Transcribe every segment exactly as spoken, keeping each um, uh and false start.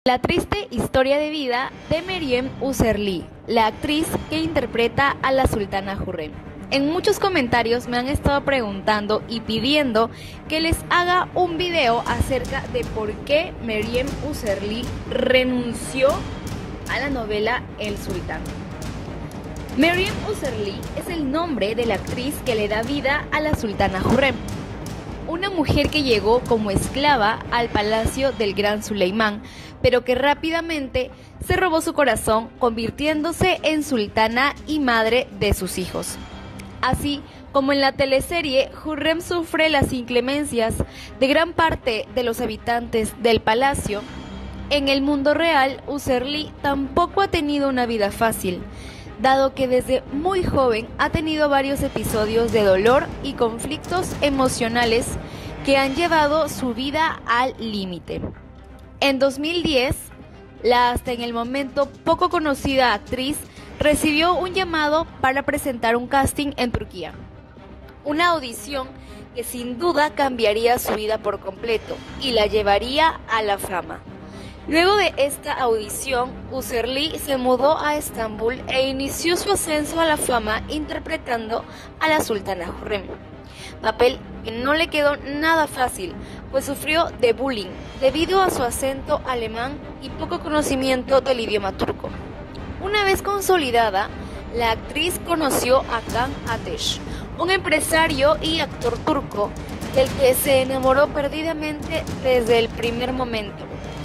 La triste historia de vida de Meryem Uzerli, la actriz que interpreta a la sultana Hürrem. En muchos comentarios me han estado preguntando y pidiendo que les haga un video acerca de por qué Meryem Uzerli renunció a la novela El Sultán. Meryem Uzerli es el nombre de la actriz que le da vida a la sultana Hürrem, una mujer que llegó como esclava al palacio del gran Suleimán, pero que rápidamente se robó su corazón, convirtiéndose en sultana y madre de sus hijos. Así como en la teleserie, Hürrem sufre las inclemencias de gran parte de los habitantes del palacio. En el mundo real, Uzerli tampoco ha tenido una vida fácil, dado que desde muy joven ha tenido varios episodios de dolor y conflictos emocionales que han llevado su vida al límite. En dos mil diez, la hasta en el momento poco conocida actriz recibió un llamado para presentar un casting en Turquía, una audición que sin duda cambiaría su vida por completo y la llevaría a la fama. Luego de esta audición, Uzerli se mudó a Estambul e inició su ascenso a la fama interpretando a la sultana Hürrem, papel que no le quedó nada fácil, pues sufrió de bullying debido a su acento alemán y poco conocimiento del idioma turco. Una vez consolidada, la actriz conoció a Can Ateş, un empresario y actor turco del que se enamoró perdidamente desde el primer momento.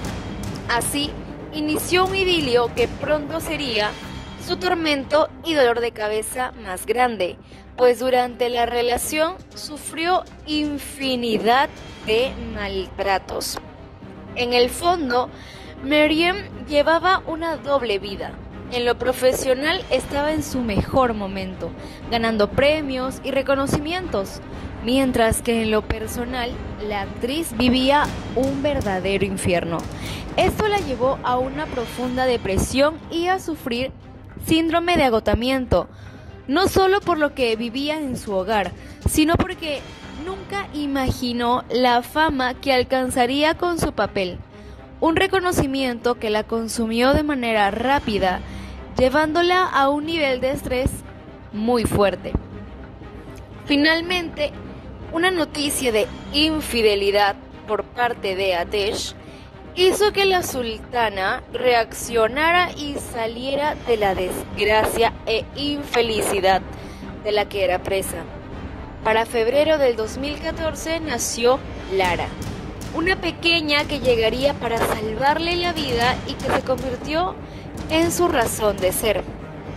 Así, inició un idilio que pronto sería su tormento y dolor de cabeza más grande, pues durante la relación sufrió infinidad de maltratos. En el fondo, Meryem llevaba una doble vida. En lo profesional estaba en su mejor momento, ganando premios y reconocimientos, mientras que en lo personal la actriz vivía un verdadero infierno. Esto la llevó a una profunda depresión y a sufrir síndrome de agotamiento, no solo por lo que vivía en su hogar, sino porque nunca imaginó la fama que alcanzaría con su papel, un reconocimiento que la consumió de manera rápida, llevándola a un nivel de estrés muy fuerte. Finalmente, una noticia de infidelidad por parte de Ateş hizo que la sultana reaccionara y saliera de la desgracia e infelicidad de la que era presa. Para febrero del dos mil catorce nació Lara, una pequeña que llegaría para salvarle la vida y que se convirtió en su razón de ser.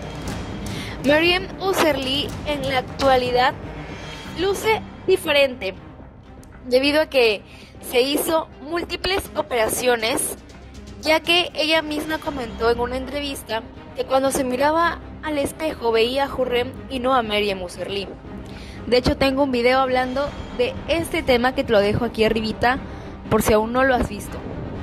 Meryem Uzerli en la actualidad luce diferente, debido a que se hizo múltiples operaciones, ya que ella misma comentó en una entrevista que cuando se miraba al espejo veía a Hürrem y no a Meryem Uzerli. De hecho, tengo un video hablando de este tema que te lo dejo aquí arribita por si aún no lo has visto.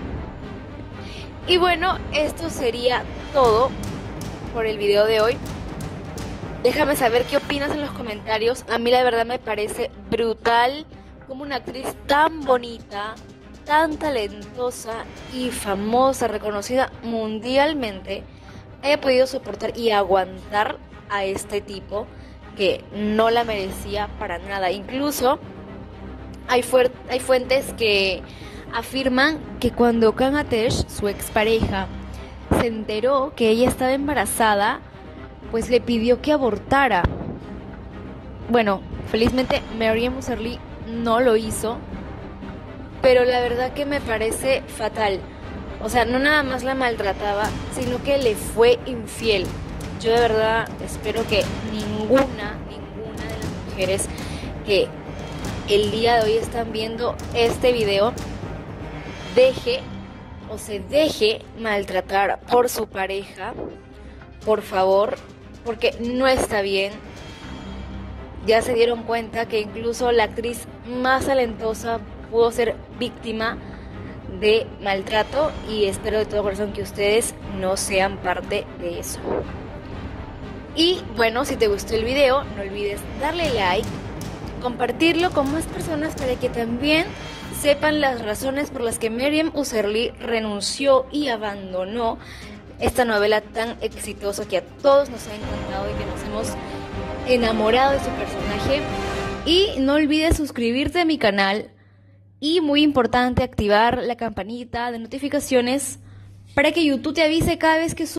Y bueno, esto sería todo por el video de hoy. Déjame saber qué opinas en los comentarios. A mí la verdad me parece brutal como una actriz tan bonita, tan talentosa y famosa, reconocida mundialmente, haya podido soportar y aguantar a este tipo que no la merecía para nada. Incluso hay, fuer- hay fuentes que afirman que cuando Can Ateş, su expareja, se enteró que ella estaba embarazada, pues le pidió que abortara. Bueno, felizmente Meryem Uzerli no lo hizo, pero la verdad que me parece fatal. O sea, no nada más la maltrataba, sino que le fue infiel. Yo de verdad espero que ninguna, ninguna de las mujeres que el día de hoy están viendo este video deje o se deje maltratar por su pareja, por favor, porque no está bien. Ya se dieron cuenta que incluso la actriz más talentosa pudo ser víctima de maltrato y espero de todo corazón que ustedes no sean parte de eso. Y bueno, si te gustó el video, no olvides darle like, compartirlo con más personas para que también sepan las razones por las que Meryem Uzerli renunció y abandonó esta novela tan exitosa que a todos nos ha encantado y que nos hemos enamorado de su personaje. Y no olvides suscribirte a mi canal y, muy importante, activar la campanita de notificaciones para que YouTube te avise cada vez que suba